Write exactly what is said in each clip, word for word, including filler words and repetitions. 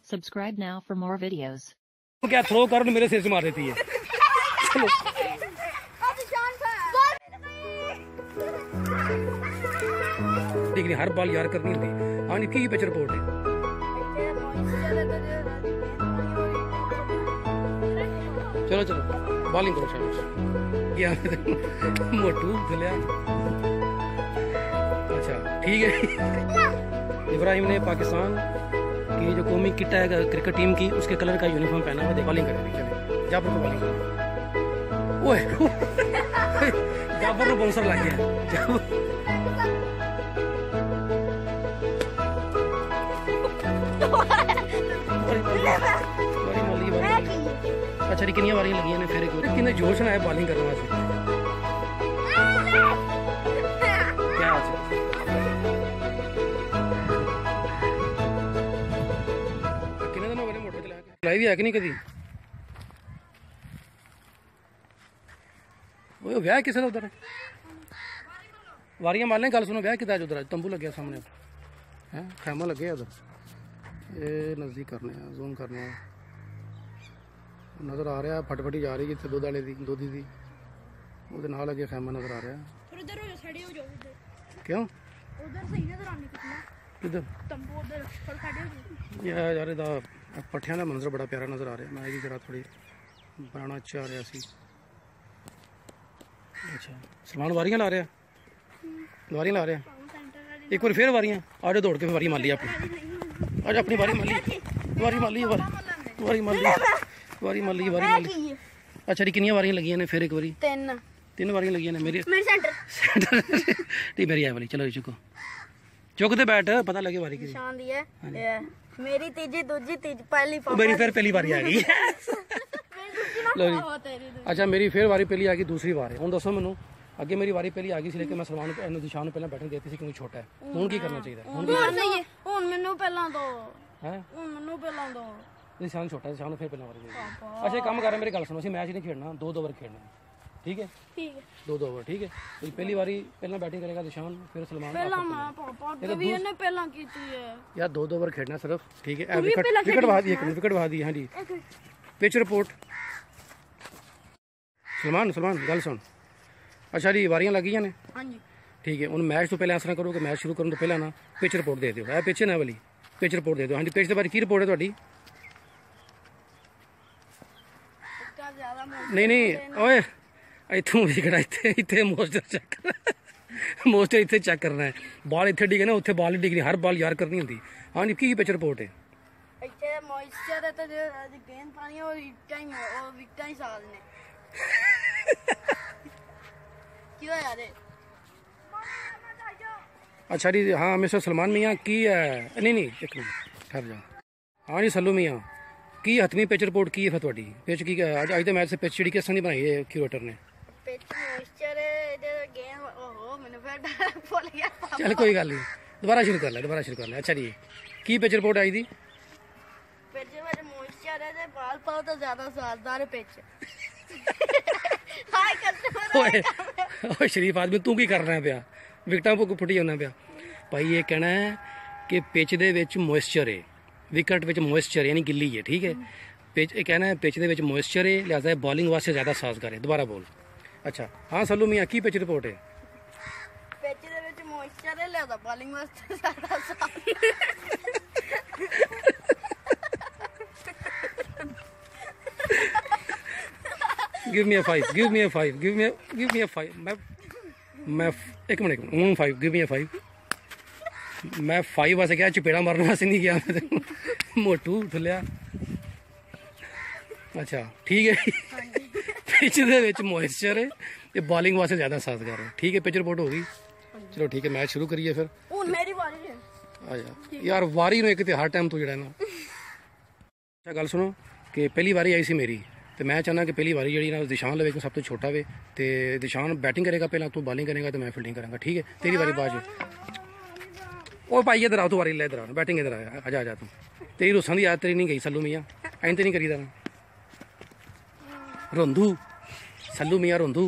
Subscribe now for more videos. क्या throw कर मेरे सिर से मार देती है। चलो हर बाल यार करनी होती। हाँ इनकी ही पिच रिपोर्ट है। चलो चलो बॉलिंग करो शाबाश। मोटू चलिया। अच्छा ठीक है। इब्राहिम ने पाकिस्तान की जो कौमी किट है क्रिकेट टीम की उसके कलर का यूनिफॉर्म पहना हुआ है। बॉलिंग करेंगे चले जाफर को बॉलिंग करो। ओए जाफर को बाउंसर लग गया। अच्छा कितनी बारियां लगी ने फिर कितने जोश ना है बॉलिंग करने वास्ते। क्या कितने दिन हो गए मोटर चला के चलाई भी है कि नहीं कभी। वो व्याह किसे दा उधर वारियां मारने गल सुनो व्याह कितना उधर तंबू लगे सामने है खैमा लगे उधर। ये नजदीक करने जूम करने नजर आ रहा फटफटी जा रही जिथे दुध वाले दुधी दी ਉਹਦੇ ਨਾਲ ਅੱਗੇ ਖੈਮਾ ਨਜ਼ਰ ਆ ਰਿਹਾ। ਫਿਰ ਉਧਰ ਹੋ ਜਾ ਖੜੇ ਹੋ ਜਾਓ ਉਧਰ। ਕਿਉਂ ਉਧਰ ਸਹੀ ਨਜ਼ਰ ਆਉਂਦੀ ਕਿੰਨਾ ਕਿੱਧਰ ਤੰਬੂ ਉਧਰ ਫਿਰ ਖੜੇ ਹੋ ਜਾਓ। ਯਾਰ ਯਾਰ ਇਹਦਾ ਪੱਠਿਆਂ ਦਾ ਮੰਜ਼ਰ ਬੜਾ ਪਿਆਰਾ ਨਜ਼ਰ ਆ ਰਿਹਾ। ਮੈਂ ਇਹਦੀ ਜਰਾ ਥੋੜੀ ਬਣਾਉਣਾ ਚਾਹ ਰਿਹਾ ਸੀ। ਅੱਛਾ ਸਲਮਾਨ ਵਾਰੀਆਂ ਲਾ ਰਿਹਾ ਵਾਰੀਆਂ ਲਾ ਰਿਹਾ ਇੱਕ ਵਾਰ ਫੇਰ ਵਾਰੀਆਂ ਆੜੇ ਦੌੜ ਕੇ ਵਾਰੀ ਮਾਰ ਲਈ ਆਪਣੀ ਅੱਜ ਆਪਣੀ ਵਾਰੀ ਮਾਰ ਲਈ ਵਾਰੀ ਮਾਰ ਲਈ ਵਾਰੀ ਵਾਰੀ ਮਾਰ ਲਈ ਵਾਰੀ ਮਾਰ ਲਈ ਵਾਰੀ ਮਾਰ ਲਈ। अच्छा जी कितनी वारियां लगी ने फिर एक बारी तीन तीन वारियां लगी ने मेरी मेरे सेंटर सेंटर ठीक मेरी है वाली चलो चुको चुकते बैठ पता लगे वारी की निशान दी है मेरी तीजी दूसरी तीज पहली मेरी फिर पहली बारी आ गई लो जी अच्छा मेरी फिर वारी पहली आ गई दूसरी बार है हुन दसो मैनू अगे मेरी वारी पहली आ गई सी लेकिन मैं सलमान को निशान पहले बैठने देती सी क्योंकि छोटा है हुन की करना चाहिए हुन हुन मैनू पहला दो हैं हुन मैनू पहला दो निशान छोटा निशान फिर पहले वारी अच्छा काम कर मेरी गल सुनो सी मैच नहीं खेलना दो दो ओवर खेलना ठीक है ठीक है दो दो ओवर ठीक है तो पहली बारी पहला बैटिंग करेगा निशान फिर सलमान पहला मैं पापा भी ने पहला कीती है यार दो दो ओवर खेलना सिर्फ ठीक है विकेट विकेट बहा दी एक विकेट बहा दी हां जी पिच रिपोर्ट सलमान सलमान गल सुन अच्छा जी वारियां लगी ने हां जी ठीक है उन मैच तो पहले ऐसा करो कि मैच शुरू करने तो पहले ना पिच रिपोर्ट दे दियो है पिच ना वाली पिच रिपोर्ट दे दो हां जी पिच दे बारे की रिपोर्ट है ਤੁਹਾਡੀ नहीं नहीं ओए इतों विकट इतने इतने मोस्टर चेक मोस्टर इतने चेक करना है बॉल इतने डिगे ना उत्थे बॉल ही डिगनी हर बॉल यार करनी होंगी हाँ जी की पिच रिपोर्ट है ਇੱਥੇ ਮੋਇਸਚਰ ਹੈ ਤੇ ਜੋ ਗੇਂਦ ਪਾਣੀ ਉਹ ਵਿਕਟਾਂ ਹੀ ਉਹ ਵਿਕਟਾਂ ਹੀ ਸਾਲ ਨੇ ਕੀ ਹੋਇਆ ਰੇ अच्छा जी हाँ मिस्टर सलमान मियाँ की है नहीं नहीं एक मिनट ठहर जाओ हाँ जी सल्लू मियाँ की हथवी पिच रिपोर्ट की है फिर थोड़ी पिच की अज अज मैच से पिच जी किस तरह की बनाई है क्यूरेटर ने पिच मॉइस्चर है गेम ओहो मैंने फिर भूल गया चल कोई गल नहीं दोबारा शुरू कर ले दोबारा शुरू कर ले अच्छा जी की पिच रिपोर्ट आई थी पिच में मॉइस्चर है ते बाल पाओ तो ज्यादा स्वाददार पिच हाय कस्टमर ओए ओए शरीफ आदमी तू की करना पिया विकटां फुटी जाना पिया भाई ये कहना है कि पिच दे विच मॉइस्चर है विकेट विच मॉइस्चर यानी गिल्ली है ठीक है पिच कहना है पिच दे विच मॉइस्चर है लिहाजा बॉलिंग वास्ते ज्यादा साजगार है दोबारा बोल अच्छा हाँ सल्लू मियाँ की पिच रिपोर्ट है पिच दे विच मॉइस्चर है लिहाजा बॉलिंग वास्ते ज्यादा साजगार give me a five give me a five give me give me a five मैं मैं एक मिनट हूँ five give me a five मैं फाइव वास्ते क्या चपेड़ा मारने वास्ते नहीं गया मोटू थलिया अच्छा ठीक है पिच दे विच मॉइस्चर है ते बॉलिंग वास्ते ज्यादा साजगार है ठीक है पिच रिपोर्ट होगी चलो ठीक है मैच शुरू करिए फिर हुन मेरी बारी है आजा यार वारी नु एक ते हर टाइम तो जड़ा ना अच्छा गल सुनो कि पहली बारी आई सी मेरी तो मैं चाहना कि पहली बारी जी ना दिशान लवे सब तो छोटा वे तो दिशान बैटिंग करेगा पहला तू बॉलिंग करेगा तो मैं फील्डिंग करूँगा ठीक है तेरी बारी बाद ओ भाई इधर आओ तू वारी ले इधर आ बैटिंग इधर आया आजा आजा तू तेरी रुस्सां दी आदत तेरी नहीं गई सल्लू मियाँ ऐं तो नहीं करी दा रोंदू सल्लू मियाँ रोंदू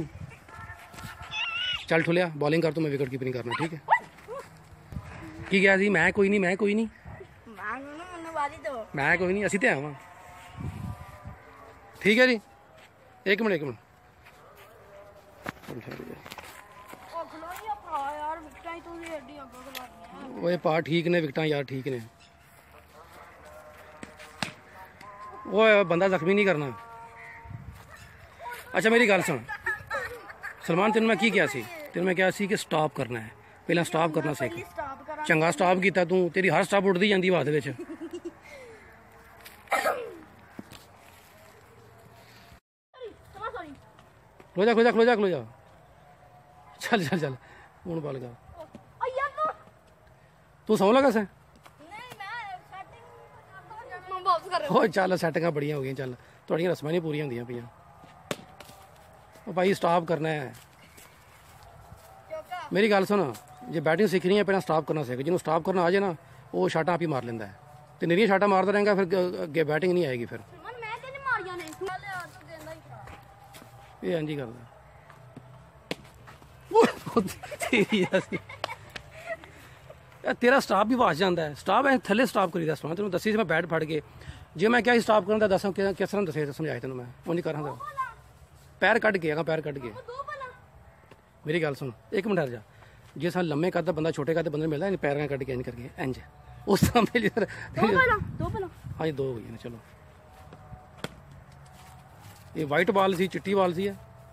चल ठुलिया बॉलिंग कर तू मैं विकेट कीपिंग करना ठीक है की गया जी मैं कोई नहीं मैं कोई नहीं ਮੈਨੂੰ ਵਾਰੀ ਦਿਓ। ਮੈਂ ਕੋਈ ਨਹੀਂ, ਅਸੀਂ ਤੇ ਆਵਾਂ। ਠੀਕ ਹੈ ਜੀ, ਇੱਕ ਮਿੰਟ ਇੱਕ ਮਿੰਟ ਉਹ ਖਲੋਈ ਆ ਭਰਾ ਯਾਰ, ਵਿਕਟਾਂ ਹੀ ਤੁਸੀਂ ਐਡੀ ਅੱਗੋਂ ਖਲਾੜੀਆਂ। ਓਏ ਭਾ ਠੀਕ ਨੇ ਵਿਕਟਾਂ ਯਾਰ, ਠੀਕ ਨੇ। ਓਏ ਬੰਦਾ ਜ਼ਖਮੀ ਨਹੀਂ ਕਰਨਾ। ਅੱਛਾ ਮੇਰੀ ਗੱਲ ਸੁਣ ਸਲਮਾਨ, ਤੈਨੂੰ ਮੈਂ ਕੀ ਕਿਹਾ ਸੀ? ਤੈਨੂੰ ਮੈਂ ਕਿਹਾ ਸੀ ਕਿ ਸਟਾਪ ਕਰਨਾ ਹੈ, ਪਹਿਲਾਂ ਸਟਾਪ ਕਰਨਾ ਸਿੱਖ। ਸਟਾਪ ਕਰਾਂ। ਚੰਗਾ ਸਟਾਪ ਕੀਤਾ ਤੂੰ, ਤੇਰੀ ਹਰ ਸਟਾਪ ਉੱਡਦੀ ਜਾਂਦੀ ਬਾਅਦ ਵਿੱਚ। ਖਲੋ ਜਾ ਖਲੋ ਜਾ ਖਲੋ ਜਾ ਖਲੋ ਜਾ। ਚੱਲ ਚੱਲ ਚੱਲ ਹੁਣ ਬਲ ਗਾ। ਤੂੰ ਸੌਂ ਲਗਾ ਸੈਂ? ਹੋ ਚੱਲ, ਸੈਟਿੰਗਾਂ ਬੜੀਆਂ ਹੋ ਗਈਆਂ। ਚੱਲ ਤੁਹਾਡੀਆਂ ਰਸਮਾਂ ਨਹੀਂ ਪੂਰੀਆਂ ਹੁੰਦੀਆਂ ਪਈਆਂ। ਉਹ ਭਾਈ ਸਟਾਪ ਕਰਨਾ ਹੈ। ਮੇਰੀ ਗੱਲ ਸੁਣ, ਜੇ ਬੈਟਿੰਗ ਸਿੱਖਣੀ ਹੈ ਪਹਿਲਾਂ ਸਟਾਪ ਕਰਨਾ ਸਿੱਖ। ਜਿਹਨੂੰ ਸਟਾਪ ਕਰਨਾ ਆ ਜਾਏ ਨਾ, ਉਹ ਸ਼ਾਟਾਂ ਆਪ ਹੀ ਮਾਰ ਲੈਂਦਾ ਹੈ। ਤੇ ਨਿਰੀਆਂ ਸ਼ਾਟਾਂ ਮਾਰਦਾ ਰਹੇਗਾ, ਫਿਰ ਅੱਗੇ ਬੈਟਿੰਗ ਨਹੀਂ ਆਏਗੀ। ਫਿਰ ਇਹ ਇੰਝ ਹੀ ਕਰਦਾ। ਤੇਰਾ ਸਟਾਪ ਵੀ ਵਾਸ ਜਾਂਦਾ ਹੈ। ਸਟਾਪ ਐ ਥੱਲੇ ਸਟਾਪ ਕਰੀਦਾ। ਸਮਾਂ ਤੈਨੂੰ ਦੱਸੀ ਸੀ ਮੈਂ ਬੈਟ ਫੜ ਕੇ। ਜੇ ਮੈਂ ਕਿਹਾ ਸੀ ਸਟਾਪ ਕਰਨ ਦਾ ਦੱਸਾਂ ਕਿਸ ਤਰ੍ਹਾਂ ਦੱਸੇ ਸਮਝਾਏ ਤੈਨੂੰ ਮੈਂ। ਉਹ ਨਹੀਂ ਕਰਾਂ ਪੈਰ ਕੱਢ ਕੇ ਆਗਾ, ਪੈਰ ਕੱਢ ਕੇ। ਮੇਰੀ ਗੱਲ ਸੁਣ ਇੱਕ ਮਿੰਟ ਹਟ ਜਾ। ਜੇ ਸਾਨੂੰ ਲੰਮੇ ਕੱਦ ਦਾ ਬੰਦਾ ਛੋਟੇ ਕੱਦ ਦੇ ਬੰਦੇ ਨੂੰ ਮਿਲਦਾ, ਪੈਰਾਂ ਕੱਢ ਕੇ ਇੰਝ ਕਰਕੇ ਇੰਝ ਉਸ ਤਰ੍ਹਾਂ ਮੇਰੀ ਹਾਂਜੀ ਦੋ ਹੋ ਗਈਆਂ ਨੇ। ਚਲੋ ਇਹ ਵਾਈਟ ਬਾਲ ਸੀ, ਚਿੱਟੀ ਬਾਲ ਸੀ।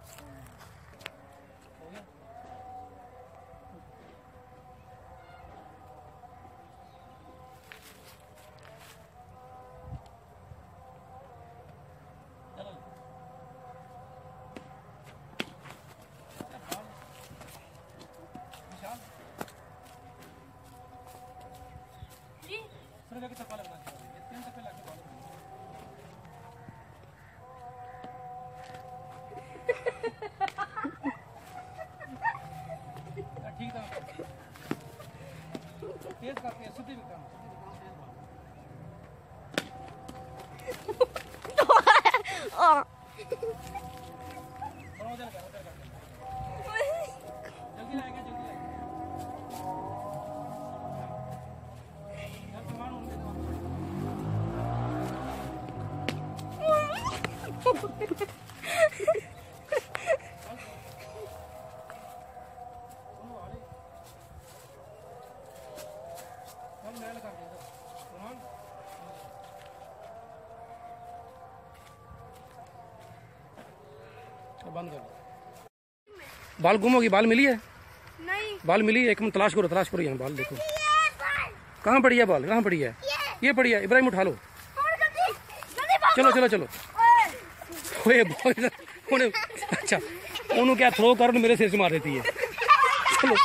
बंद कर। बाल गुम होगी। बाल मिली है? नहीं। बाल मिली है? एक मिनट तलाश करो, तलाश करो। यहाँ बाल देखो कहाँ पड़ी है। बाल कहाँ पड़ी है? ये पड़ी है। इब्राहिम उठा लो। चलो चलो चलो। ओए बॉल अच्छा उन्होंने क्या थ्रो कर मेरे सिर से मार देती है। चलो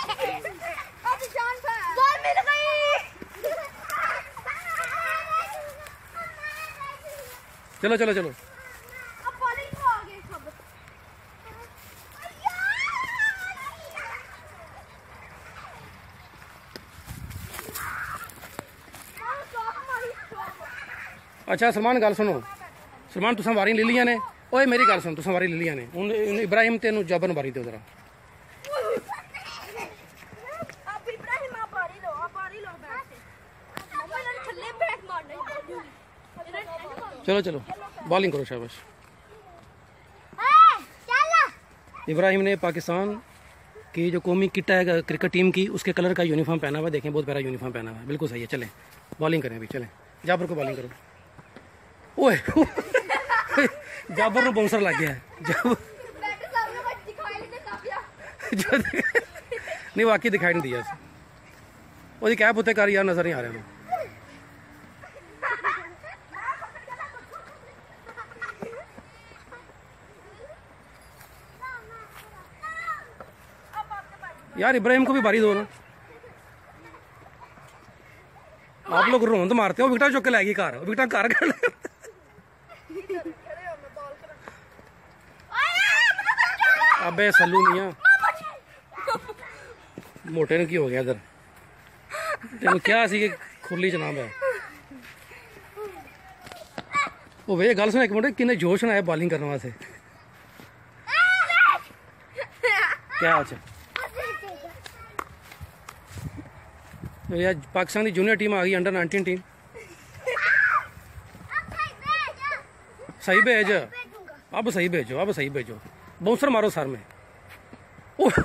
चलो चलो चलो। अच्छा सलमान गल सुनो। सलमान तुसा वारी ले लिया ने। ओए मेरी गल सुन, तुसा वारी ले लिया ने। हुन इब्राहिम तेन जबरन वारी दो जरा। चलो चलो बॉलिंग करो शाबाश। इब्राहिम ने पाकिस्तान की जो कौमी किट है क्रिकेट टीम की, उसके कलर का यूनिफॉर्म पहना हुआ है। देखें बहुत प्यारा यूनिफॉर्म पहना हुआ है। बिल्कुल सही है। चलें बॉलिंग करें अभी। चलें जाबर को बॉलिंग करो। ओए जाबर को बाउंसर लग गया है। नहीं वाकई दिखाई नहीं दिया। वो कैप उत्ते कर यार, नजर नहीं आ रहा। यार इब्राहिम को भी बारी दो ना। आप लोग रोंद मारते हो। विकटा चुक के लाएगी कार। विकटा कार कर अबे सल्लू मियां मोटे ने की हो गया इधर। तेन क्या सी खुली जनाब है। वो वे गल सुन एक मिनट, किन्ने जोश ना है बॉलिंग करने वास्ते। क्या अच्छा यार पाकिस्तान की जूनियर टीम आ गई, अंडर नाइनटीन टीम। सही भेज, अब सही भेजो, अब सही भेजो। बाउंसर मारो सर में। ओह।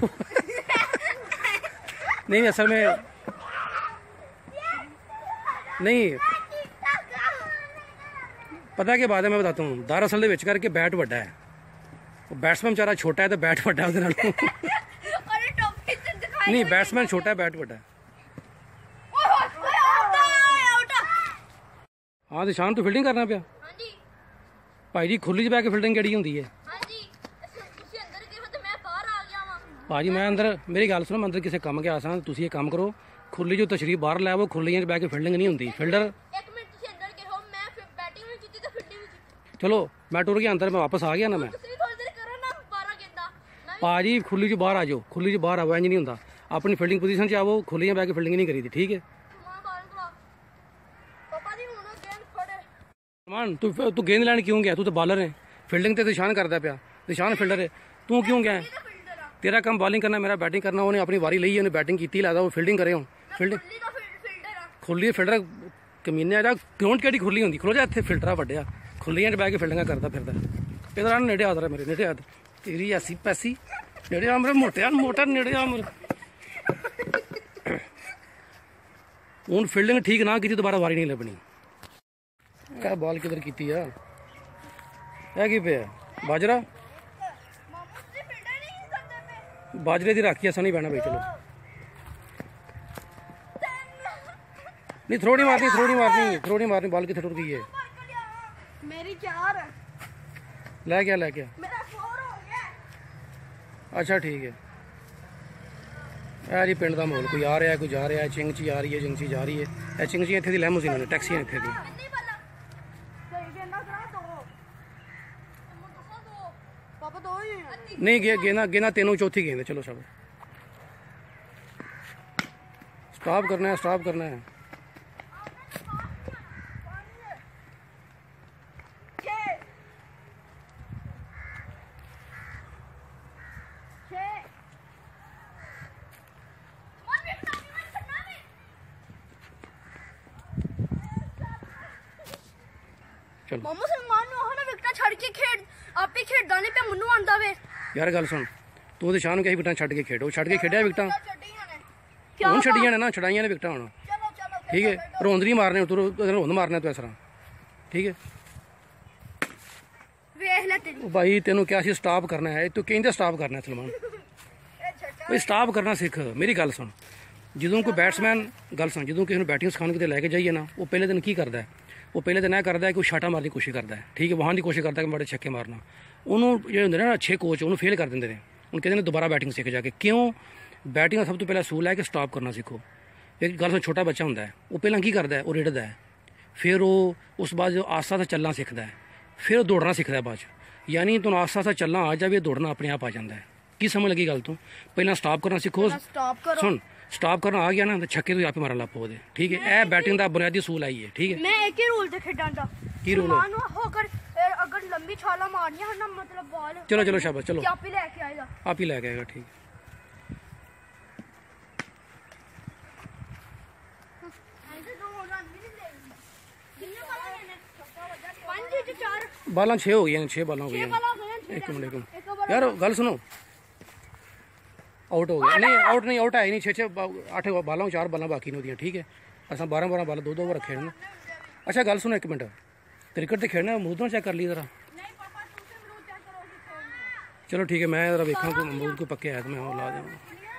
नहीं असल में नहीं पता क्या बात है, मैं बताता हूँ। दरअसल ਦੇ ਵਿੱਚ ਕਰਕੇ बैट ਵੱਡਾ है, बैट्समैन बेचारा छोटा है तो बैट ਵੱਡਾ ਉਹਦੇ ਨਾਲ। नहीं बैट्समैन छोटा है, बैट ਵੱਡਾ है। हाँ दिशान तू फील्डिंग करना पिया भाई जी। खुली च बह के फील्डिंग केड़ी हुंदी है भाजी? मैं अंदर, मेरी गल सुनो, मैं अंदर किसी काम गया सा, तुसीं ये काम करो, खुली जो तशरीफ बाहर लैवो, खुलियां च बह के फील्डिंग नहीं हुंदी। फील्डर चलो मैं टुर गया अंदर, मैं वापस आ गया ना। मैं भाजी खुली च बाहर आ जाओ, खुली च बाहर आओ, इंज नहीं हुंदा। अपनी फील्डिंग पोजीशन च आवो, खुलियां बह के फील्डिंग नहीं करी दी, ठीक है? मान तू तू गेंद लैन क्यों गया? तू तो बॉलर है, फील्डिंग तो दिशान करता पिया, दिशान फील्डर है, तू क्यों गया? तेरा काम बॉलिंग करना, मेरा बैटिंग करना। उन्हें अपनी वारी ली, उन्हें बैटिंग की, लादा वो फील्डिंग करे। फील्डिंग खुली फील्डर कमीने आ, ग्राउंड केड़ी खुली होंगी? खलो जा इत्थे फिल्टरा वड्डिया, खुलियां च बह के फील्डिंग करता फिरदा। इधर आ, नेड़े आ मेरे, नेड़े आ तेरी ऐसी पैसी, नेड़े आ मेरे मोटे मोटा, नेड़े आ मेरे। हूँ फील्डिंग ठीक ना की, दोबारा वारी नहीं लभनी। क्या बॉल किधर की है? की पे बाजरा, बाजरे की राखी ऐसा नहीं बहना भाई। चलो नहीं, थ्रो नहीं मारनी, थ्रो नहीं मारनी, थ्रो नहीं मारनी। बॉल कितने टुट गई है? मेरी चार है। लै गया, लै गया। मेरा फोर हो गया। अच्छा ठीक है। यार ये पिंड का माहौल, कोई आ रहा है, कोई जा रहा है। चिंगची आ रही है, चिंगची जा रही है। चिंगची इतने की लैमोजीन ने, टैक्सी इतने की। नहीं गे, गेंदा गेंदा तीनों चौथी गेंद है। चलो सब स्टॉप करना है, स्टॉप करना है। चलो मामू सलमान ਨੂੰ ਉਹਨਾਂ ਵਿਕਟਾਂ ਛੱਡ ਕੇ ਖੇਡ ਆਪੇ ਖੇਡਦਾ ਨਹੀਂ ਪਿਆ, ਮੈਨੂੰ ਆਂਦਾ ਵੇ। यार गल सुन, तू तो शान कही विकटा छड़ के खेडो, छड़ के खेडिया विकटा क्या हूँ छड़िया ने ना, छड़ाइया ने विकटा हूँ, चलो चलो ठीक है? रोंद नहीं मारने, तू रोंद मारना तू इस तरह, ठीक है? ਵੇਖ ਲੈ ਤੇਰੀ भाई तेन क्या सी स्टॉप करना है, तू कहते स्टॉप करना है सलमान। भाई स्टॉप करना सिख। मेरी गल सुन, ਜਦੋਂ कोई बैट्समैन, गल सुन, ਜਦੋਂ किसी बैटिंग सिखाने कितने लैके जाइए ना, वो पहले दिन की करता है? वो पहले दिन यह करता है कि वो छाटा मारने की कोशिश करता है, ठीक है? वहाँ की कोशिश करता है कि बड़े छक्के मारना। उन्होंने जो होंगे ना अच्छे कोच, उन्होंने फेल कर देंगे, उन्हें कहते हैं दोबारा बैटिंग सीख जाके। क्यों? बैटिंग का सब तो पहला असूल है कि स्टॉप करना सीखो। एक गल सुन, छोटा बच्चा होंदा है, वो पहला की करता है, वो रिड़दा है, फिर वो उस बाद जो आस्ता आस्ता चलना सीखता है, फिर दौड़ना सीखता है बाद। यानी तुम आस्ता आस्ता चलना आ जाए, दौड़ना अपने आप आ जाता है। की समझ लगी गल? तू पहला स्टॉप करना सीखो। स्टॉप करो। सुन, स्टॉप करना आ गया ना तो छक्के तो आप मारन लग पो, ठीक है? यह बैटिंग का बुनियादी असूल आई है, ठीक है? मैं एक ही रूल से खेडन दा। की रूल है? सलमान होकर अगर लंबी छाला मारनी है ना, मतलब बॉल, चलो चलो शाबाश, चलो क्या आप ही लेके आएगा? आप ही लेके आएगा, ठीक है? बालां छे हो गई, छे बालां हो गई। एक मिनट, एक मिनट यार, गल सुनो, आउट हो गया? नहीं आउट नहीं, आउट है नहीं। छे छे अठ बालां, चार बालां बाकी नहीं होती, ठीक है? असा बारह बारह बाल दो दो ओवर रखे। अच्छा गल सुनो, एक मिनट, क्रिकेट तो खेलना, अमरूद चेक कर ली जरा। चलो ठीक है, मैं जरा वेखा कोई अमरूद को पक्के आया तो मैं और ला दूँगा।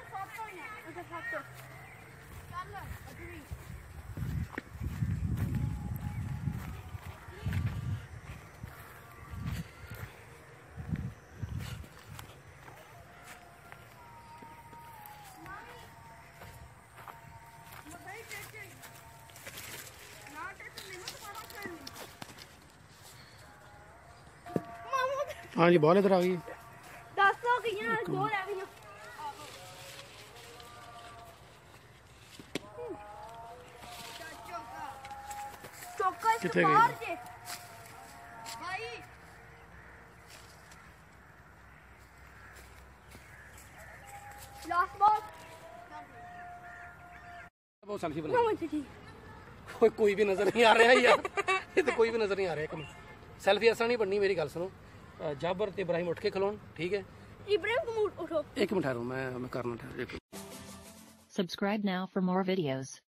हाँ जी, बॉल इधर आ गई। दस हो गई, दो रह गई। चौका कितने गई? भाई लास्ट बॉल। बहुत सेल्फी बना। कोई कोई भी नजर नहीं आ रहा है यार, ये तो कोई भी नजर नहीं आ रहा है। ਸੈਲਫੀ ਅਸਾਂ ਨਹੀਂ ਬਣਨੀ, ਮੇਰੀ ਗੱਲ ਸੁਣੋ। ਅ, ਜਾਬਰ ਤੇ ਇਬਰਾਹਿਮ ਉੱਠ ਕੇ ਖਲੋਣ, ਠੀਕ ਹੈ? इब्राहिम तुम उठो। ਇੱਕ ਮਿੰਟ ਠਹਿਰੋ, ਮੈਂ ਮੈਂ ਕਰਨਾ ਠਹਿਰ ਇੱਕ Subscribe now for more videos.